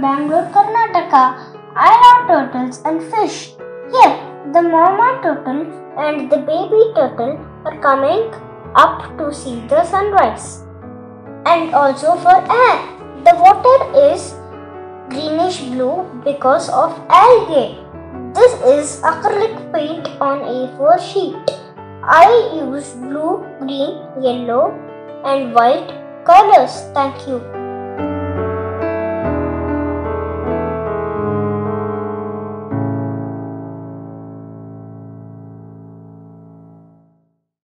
Bangalore, Karnataka. I love turtles and fish. Here, the mama turtle and the baby turtle are coming up to see the sunrise. And also for air, the water is greenish blue because of algae. This is acrylic paint on A4 sheet. I use blue, green, yellow and white colors. Thank you.